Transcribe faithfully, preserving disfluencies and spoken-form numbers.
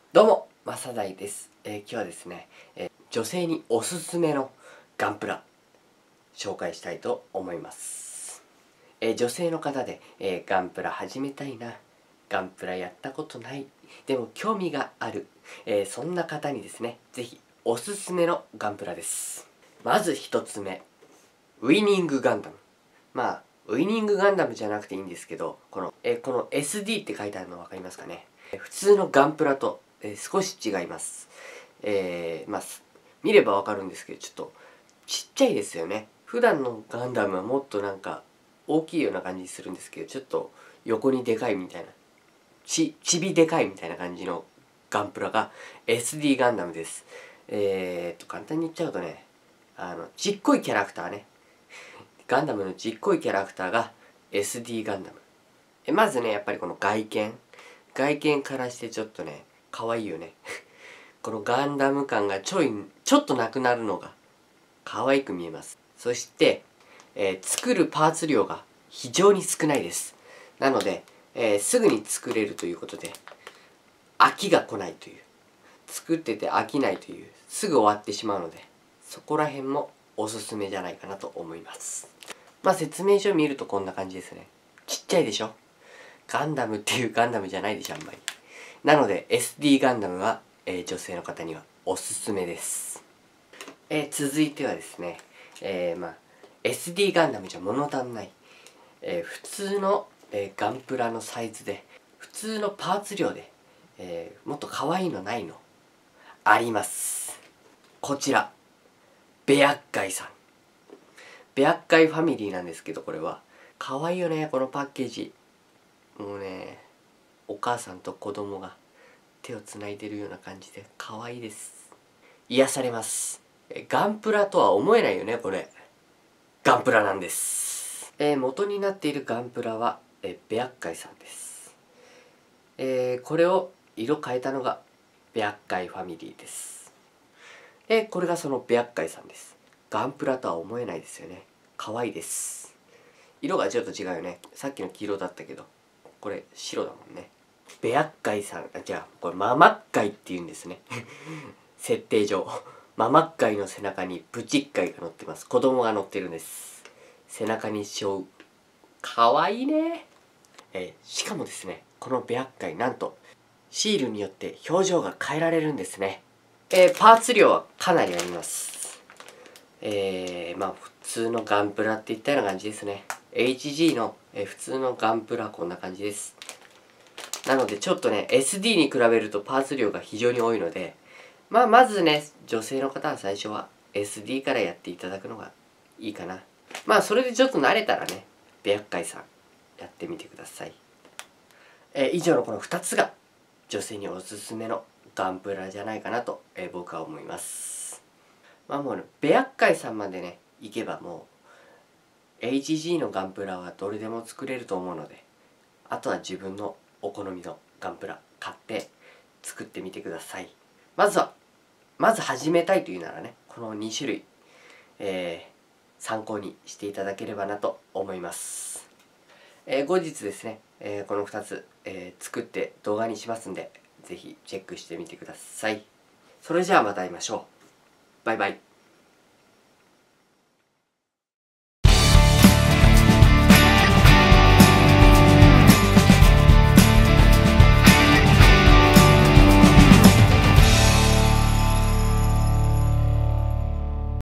どうも、マサダイです。えー、今日はですね、えー、女性におすすめのガンプラ紹介したいと思います。えー、女性の方で、えー、ガンプラ始めたいな、ガンプラやったことない、でも興味がある、えー、そんな方にですね、ぜひおすすめのガンプラです。まず一つ目、ウイニングガンダム。まあ、ウイニングガンダムじゃなくていいんですけど、この、えー、この エスディー って書いてあるの分かりますかね。普通のガンプラと、えー、少し違います。えー、まあ、見ればわかるんですけど、ちょっとちっちゃいですよね。普段のガンダムはもっとなんか大きいような感じするんですけど、ちょっと横にでかいみたいな、ち、ちびでかいみたいな感じのガンプラが エスディー ガンダムです。えーと、簡単に言っちゃうとね、あの、ちっこいキャラクターね。ガンダムのちっこいキャラクターが エスディー ガンダム。えまずね、やっぱりこの外見。外見からしてちょっとね、可愛いよね。このガンダム感がちょい、ちょっとなくなるのが可愛く見えます。そして、えー、作るパーツ量が非常に少ないです。なので、えー、すぐに作れるということで、飽きが来ないという。作ってて飽きないという。すぐ終わってしまうので、そこら辺もおすすめじゃないかなと思います。まあ説明書を見るとこんな感じですね。ちっちゃいでしょ。ガンダムっていうガンダムじゃないでしょ、あんまり。なので エスディー ガンダムは、えー、女性の方にはおすすめです。えー、続いてはですね、えー、まあ エスディー ガンダムじゃ物足んない、えー、普通の、えー、ガンプラのサイズで普通のパーツ量で、えー、もっと可愛いのないのあります。こちらベアッカイさん。ベアッカイファミリーなんですけど、これは可愛いよね。このパッケージもうね、お母さんと子供が手をつないでるような感じで可愛いです。癒されます。ガンプラとは思えないよね、これ。ガンプラなんです。えー、元になっているガンプラは、えー、ベアッカイさんです。えー、これを色変えたのがベアッカイファミリーです。えー、これがそのベアッカイさんです。ガンプラとは思えないですよね。可愛いです。色がちょっと違うよね。さっきの黄色だったけど、これ白だもんね。ベアッカイさん、あ、じゃあこれママッカイって言うんですね。設定上。ママッカイの背中にプチッカイが乗ってます。子供が乗ってるんです。背中に背負う。かわいいね。えー、しかもですね、このベアッカイなんとシールによって表情が変えられるんですね。えー、パーツ量はかなりあります。えー、まあ普通のガンプラっていったような感じですね。エイチジー の、えー、普通のガンプラこんな感じです。なのでちょっとね エスディー に比べるとパーツ量が非常に多いので、まあまずね女性の方は最初は エスディー からやっていただくのがいいかな。まあそれでちょっと慣れたらねベアッカイさんやってみてください。えー、以上のこのふたつが女性におすすめのガンプラじゃないかなと、えー、僕は思います。まあもうねベアッカイさんまでね行けばもう エイチジー のガンプラはどれでも作れると思うので、あとは自分のお好みのガンプラ買って作ってみてください。まずはまず始めたいというならね、このに種類、えー、参考にしていただければなと思います。えー、後日ですね、えー、このふたつ、えー、作って動画にしますんで、ぜひチェックしてみてください。それじゃあまた会いましょう。バイバイ。